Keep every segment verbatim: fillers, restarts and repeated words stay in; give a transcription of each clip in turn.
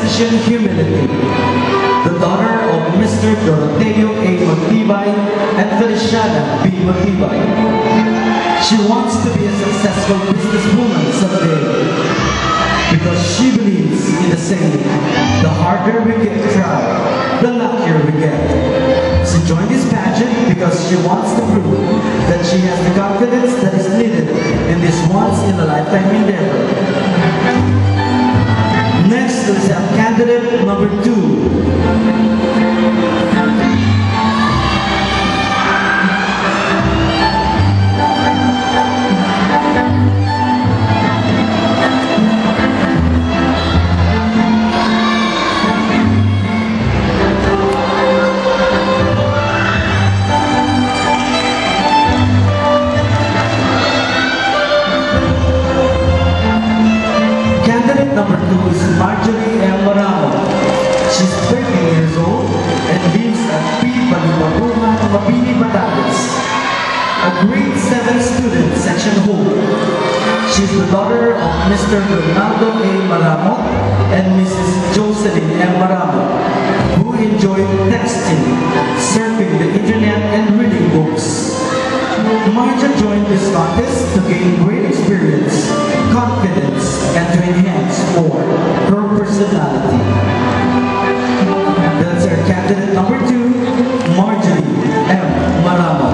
Ascension Humility, the daughter of Mister Doroteo A. Montibay and Feliciana B. Montibay. She wants to be a successful businesswoman someday because she believes in the saying, the harder we get try, the luckier we get. She joined this pageant because she wants to prove that she has the confidence that is needed in this once-in-a-lifetime endeavor. Next, let's have candidate number two. Number two is Marjorie M. Maramo. She's thirteen years old and lives at P. Balibaguhan, Mabini, Batangas. A grade seven student, section home. She's the daughter of Mister Ronaldo A. Maramo and Missus Jocelyn M. Maramo, who enjoy texting, surfing the internet, and reading books. Marja joined this contest to gain great experience, confidence, and to enhance for her personality. That's our candidate number two, Marjorie M. Maramo.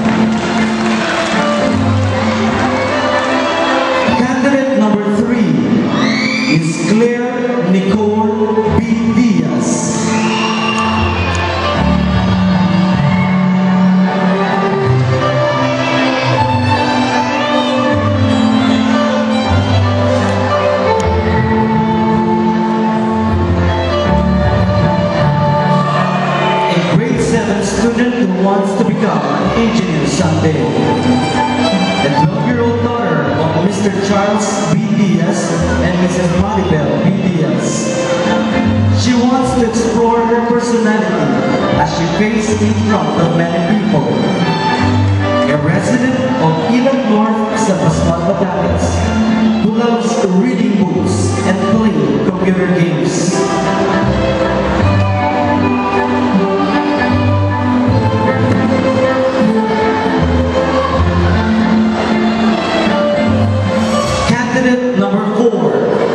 Candidate number three is Claire Nicole B. Diaz. Student who wants to become an engineer someday. The twelve-year-old daughter of Mister Charles B. Diaz and Missus Maribel B. Diaz. She wants to explore her personality as she faces in front of many people. A resident of Iloc North, San Pascual, Batangas, who loves reading books and playing computer games. Candidate number four.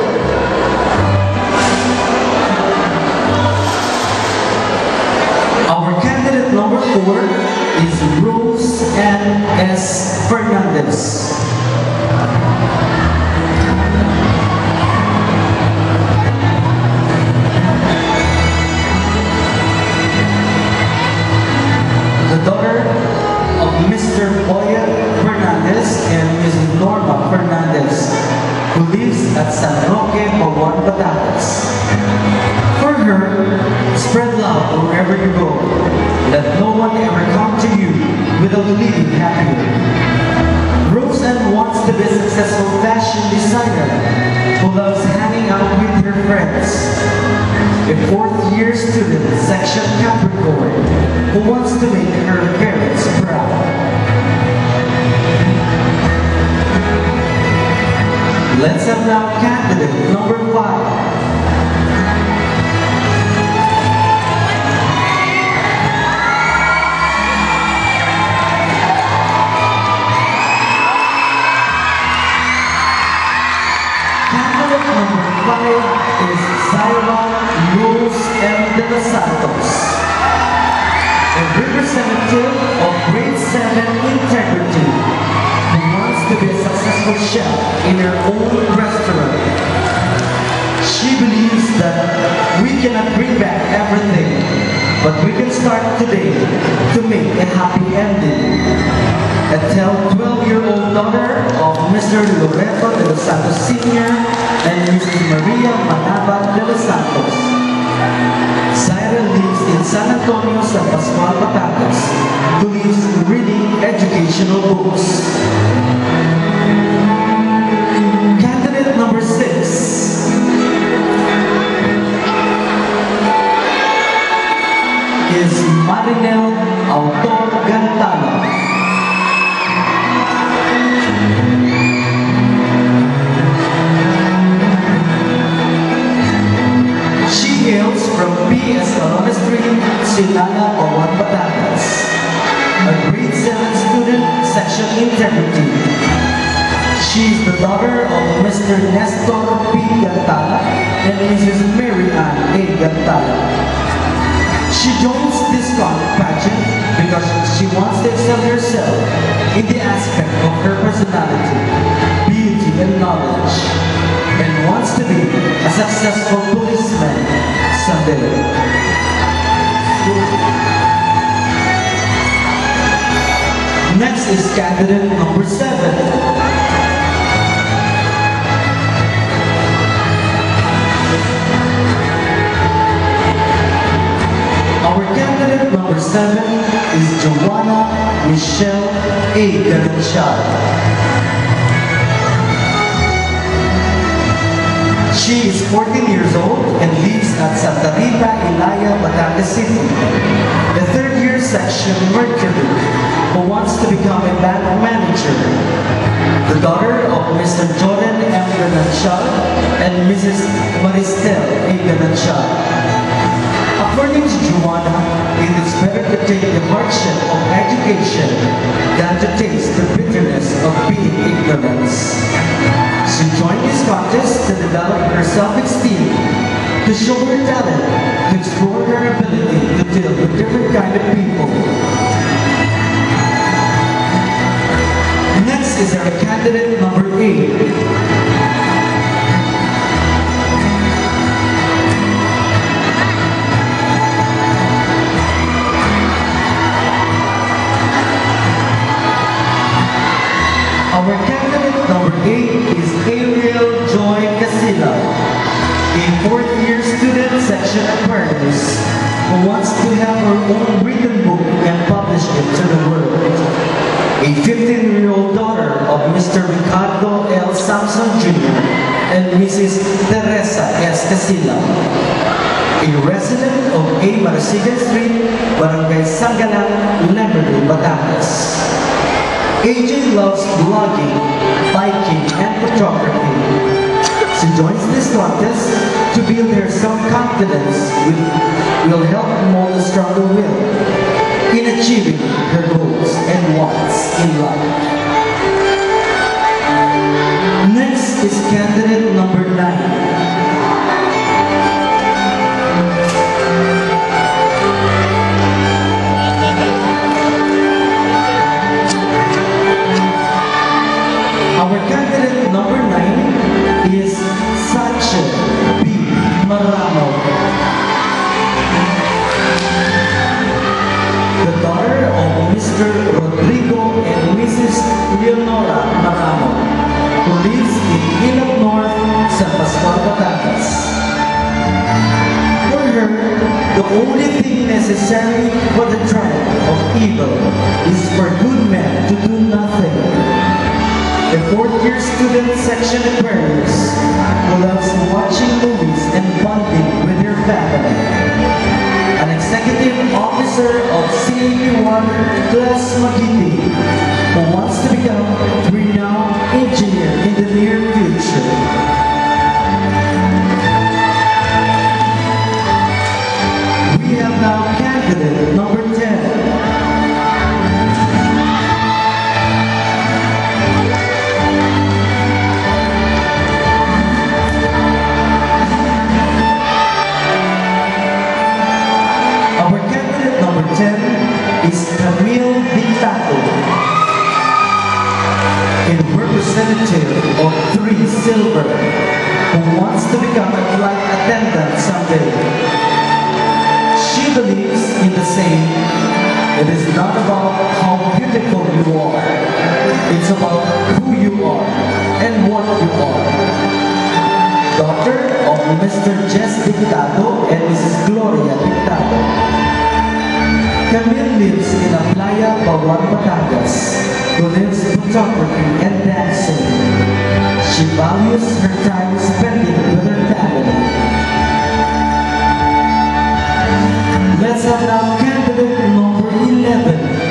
Our candidate number four is Rose Ann S. Fernandez. The daughter of Mister Oya Fernandez and Missus Norma Fernandez, who lives at San Roque, Baguan, Batangas. For her, spread love wherever you go. Let no one ever come to you without leaving happier. Roseanne wants to be a successful fashion designer who loves hanging out with her friends. A fourth year student, section Capricorn, who wants to make her parents proud. Let's have now candidate number five. Candidate number five is Zaira Luz M. de los Santos, a representative of grade seven integrity, who wants to be a successful chef in her own restaurant. She believes that we cannot bring back everything, but we can start today to make a happy ending. A twelve-year-old daughter of Mister Loreto de los Santos Senior and Missus Maria Manaba de los Santos. Zaira lives in San Antonio, San Pascual, Batangas, who lives reading educational books. Candidate number six is Marinel Autor Gantano. graduates from P S Corona Street, Sinala, Pawan, Batangas. A grade seven student, section integrity. She is the daughter of Mister Nestor P. Gantala and Missus Mary Ann A. Gantala. She joins this pageant because she wants to excel herself in the aspect of her personality, beauty, and knowledge, and wants to be a successful policeman someday. Next is candidate number seven. Our candidate number seven is Joanna Michelle A. Garanchal. She is fourteen years old and lives at Santa Rita, Ilaya, Batangas City. The third year section Mercury, who wants to become a bank manager. The daughter of Mister Jordan M. Garanchal and Missus Maristel A. Garanchal. According to Joanna, it is better to take the hardship of education than to taste the bitterness of being ignorant. She joined this contest to develop her self-esteem, to show her talent, to explore her ability to deal with different kind of people. Next is our candidate number eight. Our candidate number eight is Ariel Joy Casilla, a fourth year student, section Aquarius, who wants to have her own written book and publish it to the world. A fifteen-year-old daughter of Mister Ricardo L. Samson Junior and Missus Teresa S. Casilla. A resident of A. Marasigan Street, Barangay Sangalan, Lemery, Batangas. A J loves vlogging, biking, and photography. She joins this contest to build her self-confidence, which will help mold a stronger will in achieving her goals and wants in life. Next is candidate number nine. Our candidate number nine is Sacha B. Maramo, the daughter of Mister Rodrigo and Missus Leonora Maramo, who lives in Ilog North, San Pascual, Batangas. For her, the only thing necessary for the triumph of evil is for good men to do nothing. A fourth-year student, section Aquarius, who loves watching movies and bonding with her family. An executive officer of C A P one Class Magiti, who wants to become a renowned engineer in the near future. We have now candidate number ten. Is Camille Dictato, a representative of three Silver, who wants to become a flight attendant someday. She believes in the saying, it is not about how beautiful you are, it's about who you are and what you are. Daughter of Mister Jess Dictato and Missus Gloria Dictato. Camille lives in a playa, Pawan, Batangas, who lives in photography and dancing. She values her time spending with her family. Let's have now candidate number eleven.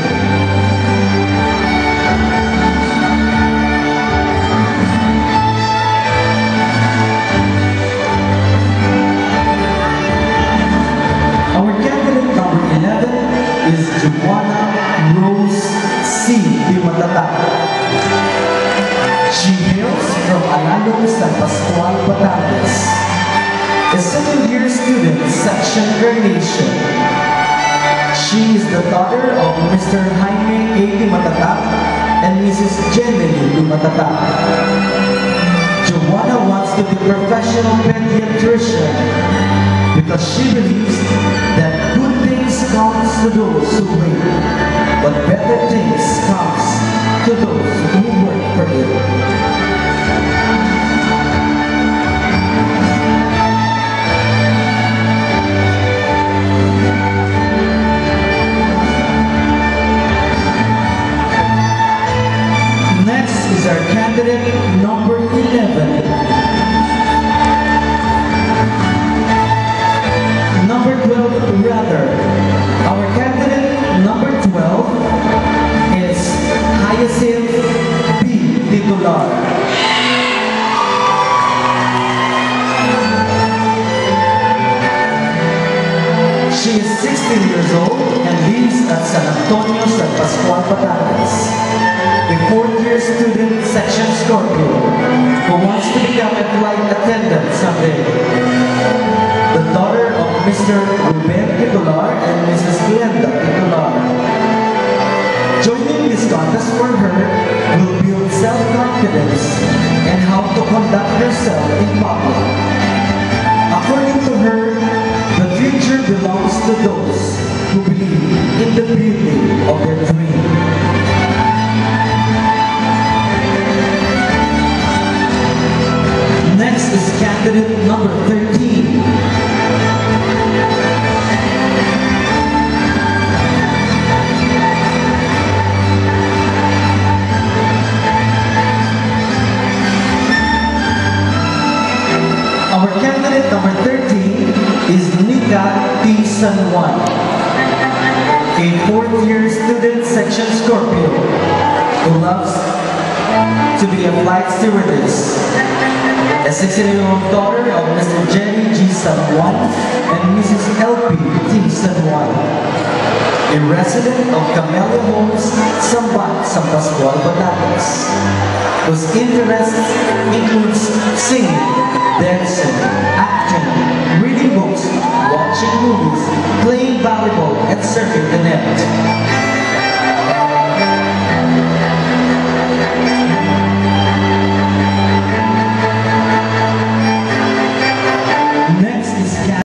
Pascual Batangas. A second year student, section Carnation. She is the daughter of Mister Jaime A. Di Matatak and Missus Jenny Di Matatak. Joanna wants to be a professional pediatrician because she believes that good things comes to those who wait, but better things comes to those who work for it. Next is our candidate number eleven. Number twelve, rather. Our candidate number twelve is Hyacinth B. Titular. She is sixteen years old and lives at San Antonio, San Pascual, Batangas. A fourth-year student, section Scorpio, who wants to become a flight attendant someday. The daughter of Mister Ruben Titular and Missus Glenda Titular. Joining this contest for her will build self-confidence and how to conduct herself in public. According to her, the future belongs to those who believe in the beauty of their dream. Next is candidate number thirteen. Our candidate number thirteen is Nika T. San Juan, a fourth-year student, section Scorpio, who loves to be a flight stewardess. A sixteen-year-old daughter of Mister Jenny G. San Juan and Missus L P T. San Juan. A resident of Camellia Homes, Sambat, San Pascual, Batangas, whose interests includes singing, dancing, acting, reading books, watching movies, playing volleyball, and surfing the